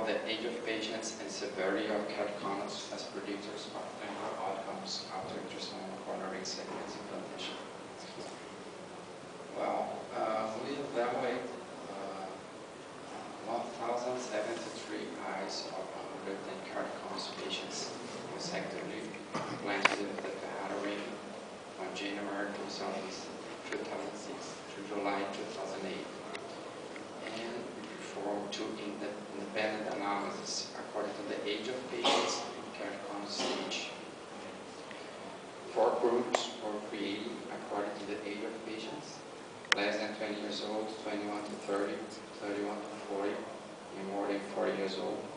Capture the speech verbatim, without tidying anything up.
the age of patients and severity of keratoconus as predictors of clinical outcomes after intracerebral coronary segment implantation. Well, uh, we evaluate uh, one thousand seventy-three eyes of one hundred ten keratoconus patients consecutively implanted with the Cataract on January two thousand six to July two thousand eight. And perform two independent analyses according to the age of patients and keratoconus stage. Four groups were created according to the age of patients: less than twenty years old, twenty-one to thirty, thirty-one to forty, and more than forty years old.